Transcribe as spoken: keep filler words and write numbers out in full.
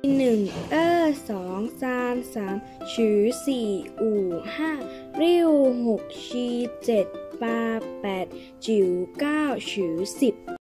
หนึ่งเออสองซานสามฉือสี่อู่ห้าริ้วหกชีเจ็ดปาแปดจิ๋วเก้าฉือสิบ